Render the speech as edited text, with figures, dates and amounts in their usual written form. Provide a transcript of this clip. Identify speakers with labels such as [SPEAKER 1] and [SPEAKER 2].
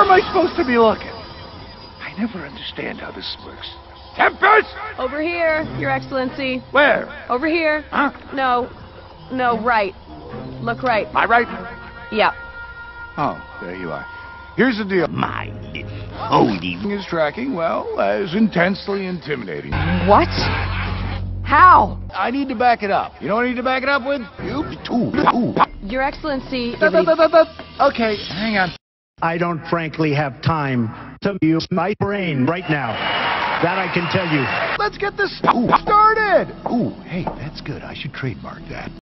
[SPEAKER 1] am I supposed to be looking? I never understand how this works. Tempest!
[SPEAKER 2] Over here, Your Excellency.
[SPEAKER 1] Where?
[SPEAKER 2] Over here.
[SPEAKER 1] Huh?
[SPEAKER 2] No, right. Look right.
[SPEAKER 1] My right?
[SPEAKER 2] Yep.
[SPEAKER 1] Oh, there you are. Here's the deal.
[SPEAKER 3] My holding
[SPEAKER 1] Is tracking, well, as intensely intimidating.
[SPEAKER 2] What? How?
[SPEAKER 1] I need to back it up. You know what I need to back it up with? You?
[SPEAKER 2] Your Excellency.
[SPEAKER 1] Okay, hang on.
[SPEAKER 4] I don't frankly have time to use my brain right now. That I can tell you.
[SPEAKER 1] Let's get this started. Ooh, hey, that's good. I should trademark that.